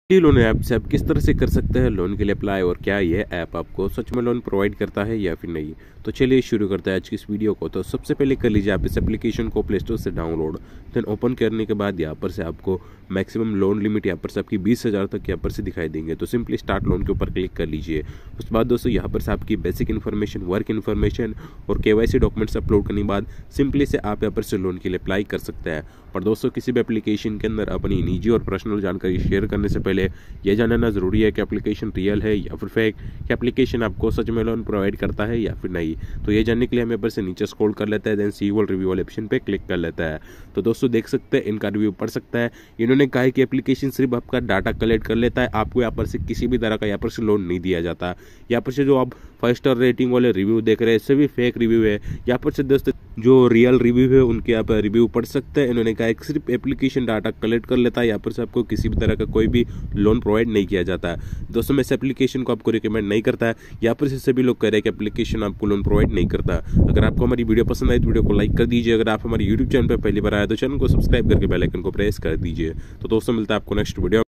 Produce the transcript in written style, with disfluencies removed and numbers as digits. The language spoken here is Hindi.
लोन ऐप से आप किस तरह से कर सकते हैं लोन के लिए अप्लाई, और क्या ये ऐप आपको सच में लोन प्रोवाइड करता है या फिर नहीं। तो चलिए शुरू करते हैं आज की इस वीडियो को। तो सबसे पहले कर लीजिए आप इस एप्लीकेशन को प्ले स्टोर से डाउनलोड। देन ओपन करने के बाद यहाँ पर से आपको मैक्सिमम लोन लिमिट यहाँ पर से आपकी 20,000 तक यहाँ पर से दिखाई देंगे। तो सिंपली स्टार्ट लोन के ऊपर क्लिक कर लीजिए। उसके बाद दोस्तों यहाँ पर से आपकी बेसिक इन्फॉर्मेशन, वर्क इन्फॉर्मेशन और KYC डॉक्यूमेंट्स अपलोड करने के बाद सिंपली से आप यहाँ पर से लोन के लिए अप्लाई कर सकते हैं। और दोस्तों किसी भी एप्लीकेशन के अंदर अपनी निजी और पर्सनल जानकारी शेयर करने से पहले यह जानना ज़रूरी है कि एप्लीकेशन रियल है या फिर फेक, कि एप्लीकेशन आपको सच में लोन प्रोवाइड करता है या फिर नहीं। तो ये जानने के लिए हम यहाँ पर से नीचे स्क्रॉल कर लेते हैं, देन सी वर्ल्ड रिव्यू वाले ऑप्शन पे क्लिक कर लेता है। तो दोस्तों देख सकते हैं इनका रिव्यू पढ़ सकता है। इन्होंने कहा है कि एप्लीकेशन सिर्फ आपका डाटा कलेक्ट कर लेता है, आपको यहाँ पर से किसी भी तरह का यहाँ पर से लोन नहीं दिया जाता। यहाँ पर से जो आप 5 स्टार रेटिंग वाले रिव्यू देख रहे हैं सभी फेक रिव्यू है। यहाँ पर से दोस्तों जो रियल रिव्यू है उनके यहाँ पर रिव्यू पढ़ सकते हैं। इन्होंने कहा है सिर्फ एप्लीकेशन डाटा कलेक्ट कर लेता है, यहाँ पर से आपको किसी भी तरह का कोई भी लोन प्रोवाइड नहीं किया जाता है। दोस्तों मैं इस एप्लीकेशन को आपको रिकमेंड नहीं करता है। यहाँ पर से सभी लोग कह रहे हैं कि एप्लीकेशन आपको लोन प्रोवाइड नहीं करता। अगर आपको हमारी वीडियो पसंद आई तो वीडियो को लाइक कर दीजिए। अगर आप हमारे यूट्यूब चैनल पर पहली बार आए तो चैनल को सब्सक्राइब करके बेल आइकन को प्रेस कर दीजिए। तो दोस्तों मिलता है आपको नेक्स्ट वीडियो।